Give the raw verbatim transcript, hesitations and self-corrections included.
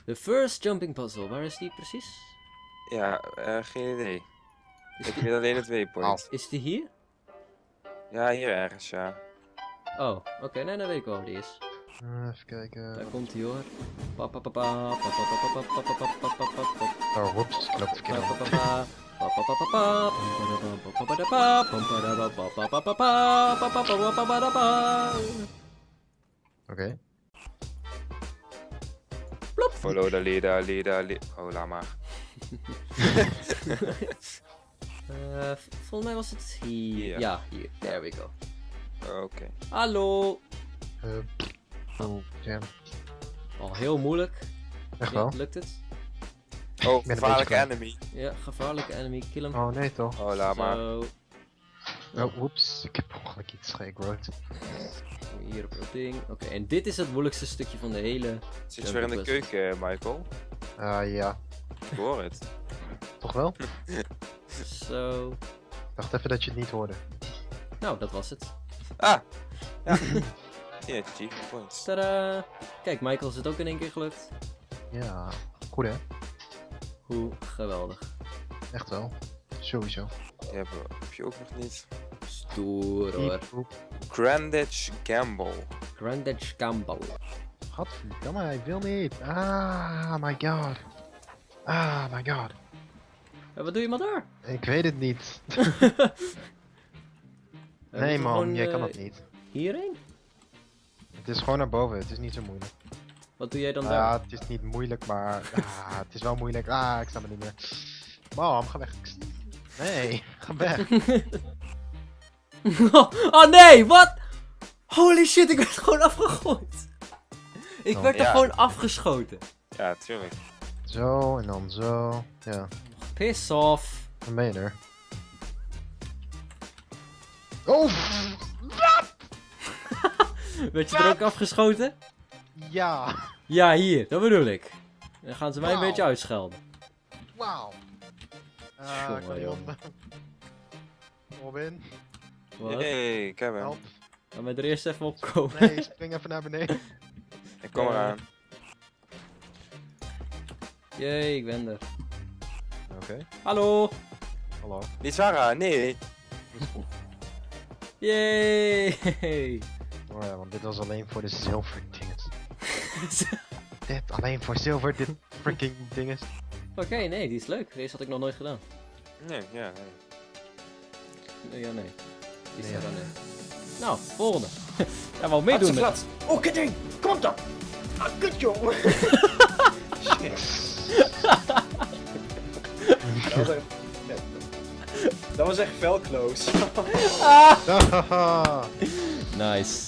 The first jumping puzzle, waar is die precies? Ja, uh, geen idee. Ik weet alleen het waypoint. Is die hier? Ja, hier ergens, ja. Oh, oké, okay, nee, dan weet ik wel waar die is. Uh, even kijken. Daar komt hij hoor. Oh, whoops, ik loop de verkeerde kant. Oké. Follow the leader, leader, leader. Oh, laat maar. uh, volgens mij was het hier. Yeah. Ja, hier. There we go. Oké. Okay. Hallo. Uh, oh, jam. Al heel moeilijk. Echt wel? Ja, lukt het? Oh, gevaarlijke enemy. Ja, gevaarlijke enemy. Kill hem. Oh nee toch? Oh, laat maar. Zo. Oh, oeps. Ik heb ongelukkig iets geëgrowd. Hier op dat ding. Oké, okay, en dit is het moeilijkste stukje van de hele... Zit je weer in de keuken, Michael? Ah, uh, ja. Ik hoor het. Toch wel? Zo. Ik dacht even dat je het niet hoorde. Nou, dat was het. Ah! Ja. Ja, achievement points. Tadaa! Kijk, Michael is het ook in één keer gelukt. Ja, goed hè? Hoe geweldig. Echt wel. Sowieso. Die heb, heb je ook nog niet. Stoer hoor. Grandage Gamble. Grandage Gamble. Gadverdamme, hij wil niet. Ah, my god. Ah, my god. Ja, wat doe je maar daar? Ik weet het niet. Nee man, gewoon, jij uh, kan het niet. Hierheen? Het is gewoon naar boven, het is niet zo moeilijk. Wat doe jij dan uh, daar? Ja, het is niet moeilijk, maar ah, het is wel moeilijk. Ah, ik sta me niet meer. Mam, ga weg. Nee, ga weg. oh, oh nee, wat? Holy shit, ik werd gewoon afgegooid. Ik oh, werd ja. er gewoon afgeschoten. Ja, tuurlijk. Zo, en dan zo. Ja. Piss off. Dan ben je er. Oh! Werd je er ook afgeschoten? Ja. Ja, hier, dat bedoel ik. Dan gaan ze mij wow. een beetje uitschelden. Wauw. Uh, Jongen, jongen. Robin. Wat? Hey, Kevin. Help. Laat mij er eerst even opkomen. Nee, spring even naar beneden. Ik kom eraan. Jee, ik ben er. Oké. Okay. Hallo. Hallo. Niet Sarah, nee. Yay! Oh ja, want dit was alleen voor de zilver dinges. Dit alleen voor zilver, dit freaking dinges. Oké, okay, nee, die is leuk. Deze had ik nog nooit gedaan. Nee, ja, nee. Nee, ja, nee. Die is nee, ja. nee. Nou, volgende. Ja, wel meedoen met. Oh, ketting! Kom op dan! Ah, kut jongen! Dat was echt... Dat was echt fel close. Nice.